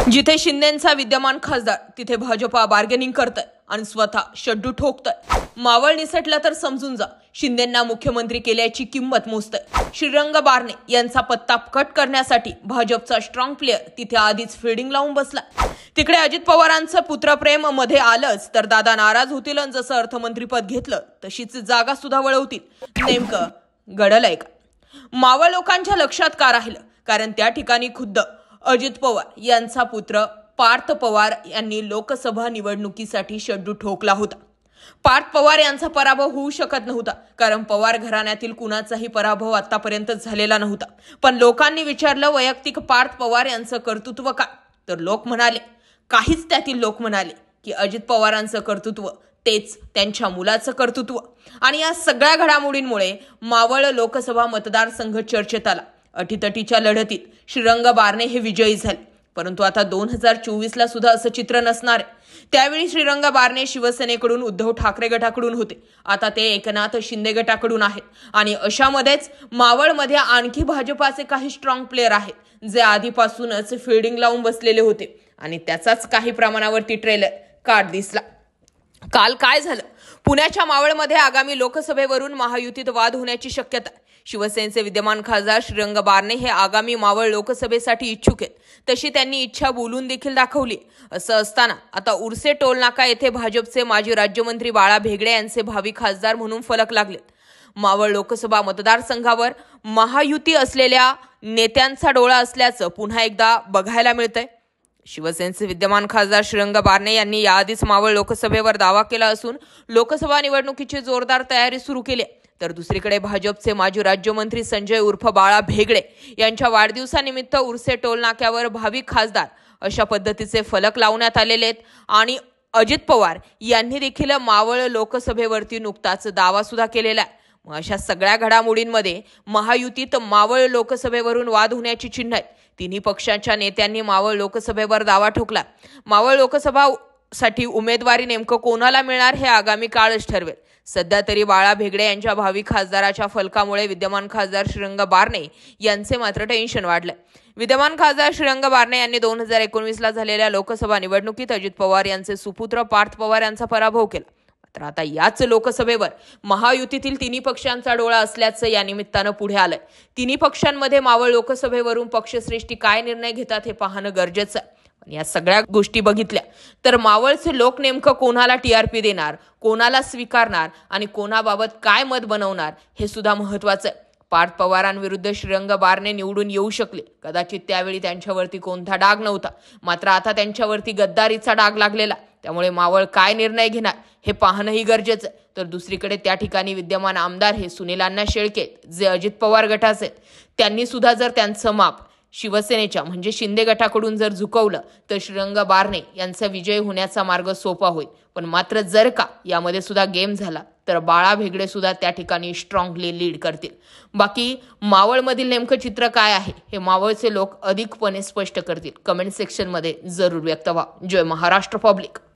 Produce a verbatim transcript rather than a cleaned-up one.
जिथे शिंदेंचा विद्यमान खासदार तिथे भाजपा बार्गेनिंग करतय आणि स्वतः शड्डू ठोकतय। मावळ निसटला तर समजून जा, शिंदेंना मुख्यमंत्री केल्याची किंमत मोजतय। श्रीरंग बारणे यांचा पत्ता कट करण्यासाठी भाजपचा स्ट्रॉंग प्लेयर तिथे आधीच फिल्डिंग लावून बसला। तिकडे अजित पवारांचं पुत्रप्रेम मध्ये आलंच तर दादा नाराज होतील आणि जसं अर्थमंत्रीपद घेतलं तशीच जागा सुद्धा वळवतील। नेमकं घडलंय का? मावळ लोकांच्या लक्षात का राहिलं? कारण त्या ठिकाणी खुद्द अजित पवार यांचा पुत्र पार्थ पवार यांनी लोकसभा निवडणुकीसाठी शड्डू ठोकला होता। पार्थ पवार यांचा पराभव होऊ शकत नव्हता, कारण पवार घराण्यातील कुणाचाही पराभव आतापर्यंत झालेला नव्हता। पण लोकांनी विचारलं वैयक्तिक पार्थ पवार यांचं कर्तृत्व काय, तर लोक म्हणाले काहीच त्यातील लोक म्हणाले की अजित पवारांचं कर्तृत्व तेच त्यांच्या मुलाचं कर्तृत्व। आणि या सगळ्या घडामोडींमुळे मावळ लोकसभा मतदारसंघ चर्चेत आला। अटीतटीच्या लढतीत श्रीरंग बारणे हे विजयी झाले, परंतु आता दोन हजार चोवीस ला सुद्धा असं चित्र नसणार आहे। त्यावेळी श्रीरंग बारणे शिवसेनेकडून उद्धव ठाकरे गटाकडून होते, आता ते एकनाथ शिंदे गटाकडून आहेत। आणि अशामध्येच मावळमध्ये आणखी भाजपाचे काही स्ट्रॉंग प्लेयर आहेत जे आधीपासूनच फिल्डिंग लावून बसलेले होते आणि त्याचाच काही प्रमाणावरती ट्रेलर कार्ड दिसला। काल काय झालं? पुण्याच्या मावळमध्ये आगामी लोकसभेवरून महायुतीत वाद होण्याची शक्यता। शिवसेनेचे विद्यमान खासदार श्रीरंग बारणे हे आगामी मावळ लोकसभेसाठी इच्छुक आहेत, तशी त्यांनी इच्छा बोलून देखील दाखवली। असं असताना आता उर्से टोलनाका येथे भाजपचे माजी राज्यमंत्री बाळा भेगडे यांचे भावी खासदार म्हणून फलक लागलेत। मावळ लोकसभा मतदारसंघावर महायुती असलेल्या नेत्यांचा डोळा असल्याचं पुन्हा एकदा बघायला मिळतंय। शिवसेनेचे विद्यमान खासदार श्रीरंग बारणे यांनी याआधीच मावळ लोकसभेवर दावा केला असून लोकसभा निवडणुकीची जोरदार तयारी सुरू केली आहे। तर दुसरीकडे भाजपचे माजी राज्यमंत्री संजय उर्फ बाळा भेगडे यांच्या वाढदिवसानिमित्त उर्से टोल नाक्यावर भावी खासदार अशा पद्धतीचे फलक लावण्यात आलेले आहेत। आणि अजित पवार यांनी देखील मावळ लोकसभेवरती नुकताच दावा सुद्धा केलेला आहे। मग अशा सगळ्या घडामोडींमध्ये महायुतीत मावळ लोकसभेवरून वाद होण्याची चिन्ह आहेत। तिन्ही पक्षांच्या नेत्यांनी मावळ लोकसभेवर दावा ठोकला। मावळ लोकसभा साठी उमेदवारी नेमकं कोणाला मिळणार हे आगामी काळच ठरवेल। सध्या तरी बाळा भेगडे यांच्या भावी खासदाराच्या फलकामुळे विद्यमान खासदार श्रीरंग बारणे यांचे मात्र टेन्शन वाढलंय। विद्यमान खासदार श्रीरंग बारणे यांनी दोन हजार एकोणवीस ला झालेल्या लोकसभा निवडणुकीत अजित पवार यांचे सुपुत्र पार्थ पवार यांचा पराभव केला। तर आता याच लोकसभेवर महायुतीतील तिन्ही पक्षांचा डोळा असल्याचं या निमित्तानं पुढे आलंय। तिन्ही पक्षांमध्ये मावळ लोकसभेवरून पक्षश्रेष्ठी काय निर्णय घेतात हे पाहणं गरजेचं आहे। या सगळ्या गोष्टी बघितल्या तर मावळचे लोक नेमकं कोणाला टीआरपी देणार, कोणाला स्वीकारणार आणि कोणाबाबत काय मत बनवणार हे सुद्धा महत्वाचं आहे। पार्थ पवारांविरुद्ध श्रीरंग बारणे निवडून येऊ शकले, कदाचित त्यावेळी त्यांच्यावरती कोणता डाग नव्हता, मात्र आता त्यांच्यावरती गद्दारीचा डाग लागलेला, त्यामुळे मावळ काय निर्णय घेणार हे पाहणंही गरजेचं आहे। तर दुसरीकडे त्या ठिकाणी विद्यमान आमदार हे सुनील अण्णा शेळके जे अजित पवार गटाचे आहेत, त्यांनी सुद्धा जर त्यांचं माप शिवसेनेच्या म्हणजे शिंदे गटाकडून जर झुकवलं तर श्रीरंग बारणे यांचा विजय होण्याचा मार्ग सोपा होईल। पण मात्र जर का यामध्ये सुद्धा गेम झाला तर बाळा भेगडे सुद्धा त्या ठिकाणी स्ट्रॉंगली लीड करतील। बाकी मावळमधील नेमकं चित्र काय आहे हे मावळचे लोक अधिकपणे स्पष्ट करतील। कमेंट सेक्शन मध्ये जरूर व्यक्त व्हा। जय महाराष्ट्र पब्लिक।